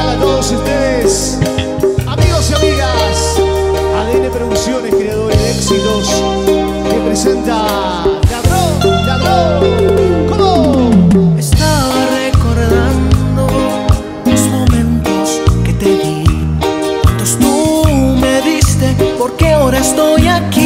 especial a todos ustedes, amigos y amigas. ADN Producciones, creadores de éxitos, que presenta Ladrón. ¿Cómo? Estaba recordando los momentos que te di, cuántos tú me diste, porque ahora estoy aquí.